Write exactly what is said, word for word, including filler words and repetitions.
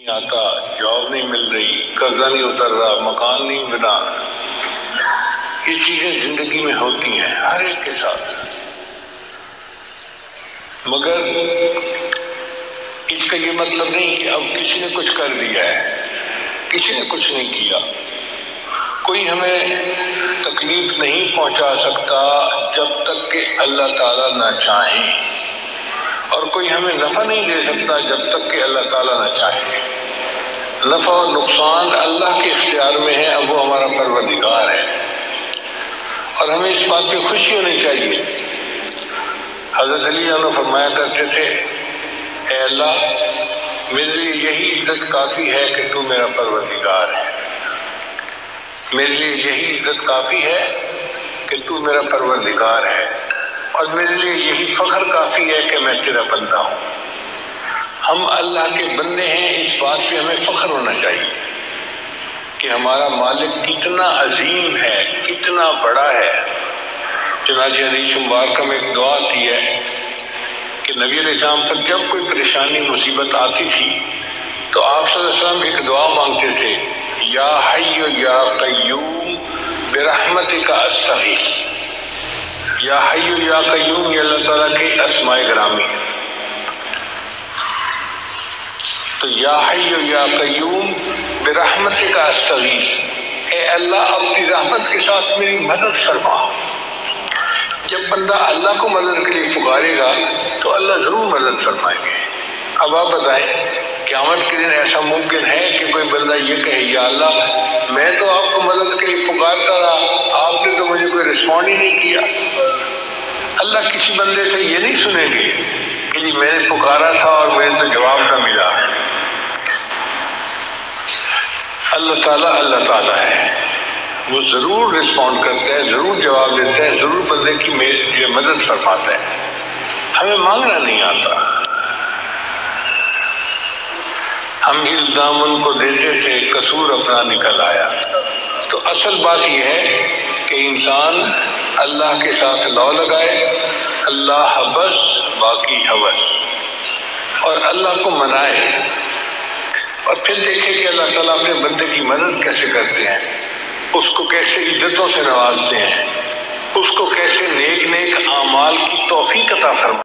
آتا، جاب نہیں مل رہی، قرضہ نہیں اتر رہا، مکان نہیں بنا، یہ چیزیں زندگی میں ہوتی ہیں ہر ایک کے ساتھ، مگر اس کا یہ مطلب نہیں کہ اب کسی نے کچھ کر دیا ہے، کسی نے کچھ نہیں کیا، کوئی ہمیں تکلیف نہیں پہنچا سکتا جب تک کہ اللہ تعالیٰ نہ چاہیں، اور کوئی ہمیں نفع نہیں دے سکتا جب تک کہ اللہ تعالیٰ نہ چاہے۔ نفع اور نقصان اللہ کے اختیار میں ہے، اب وہ ہمارا پروردگار ہے، اور ہمیں اس بات پہ خوشی ہونی چاہیے۔ حضرت علی عنہ فرمایا کرتے تھے، اے اللہ میرے لیے یہی عزت کافی ہے کہ تو میرا پروردگار ہے، میرے لیے یہی عزت کافی ہے کہ تو میرا پروردگار ہے، اور میرے لیے یہی فخر کافی ہے کہ میں تیرا بندہ ہوں۔ ہم اللہ کے بندے ہیں، اس بات پہ ہمیں فخر ہونا چاہیے کہ ہمارا مالک کتنا عظیم ہے، کتنا بڑا ہے۔ چنانچہ حدیث مبارکہ میں ایک دعا آتی ہے کہ نبی علیہ السلام پر جب کوئی پریشانی مصیبت آتی تھی تو آپ صلی اللہ علیہ وسلم ایک دعا مانگتے تھے، یا حی یا قیوم برحمتک استغیث۔ یا حی یا قیوم یہ اللہ تعالیٰ کے اسماء گرامی ہے، تو یا حی یا قیوم برحمتک استغیث، اے اللہ اپنی رحمت کے ساتھ میری مدد فرما۔ جب بندہ اللہ کو مدد کے لیے پکارے گا تو اللہ ضرور مدد فرمائیں گے۔ اب آپ بتائیں قیامت کے دن ایسا ممکن ہے کہ کوئی بندہ یہ کہے، یا اللہ میں تو آپ کو مدد کے لیے پکارتا رہا، آپ نے تو مجھے کوئی رسپونڈ ہی نہیں کیا؟ اللہ کسی بندے سے یہ نہیں سنیں گے کہ جی میں نے پکارا تھا اور مجھے تو جواب نہ ملا۔ اللہ تعالیٰ اللہ تعالیٰ ہے، وہ ضرور رسپونڈ کرتا ہے، ضرور جواب دیتا ہے، ضرور بندے کی مدد فرماتا ہے، ہمیں مانگنا نہیں آتا۔ ہم الزام ان کو دیتے تھے، قصور اپنا نکل آیا۔ تو اصل بات یہ ہے کہ انسان اللہ کے ساتھ لو لگائے، اللہ بس باقی حوث، اور اللہ کو منائے، اور پھر دیکھے کہ اللہ تعالیٰ اپنے بندے کی مدد کیسے کرتے ہیں، اس کو کیسے عزتوں سے نوازتے ہیں، اس کو کیسے نیک نیک اعمال کی توفیق عطا فرماتے ہیں۔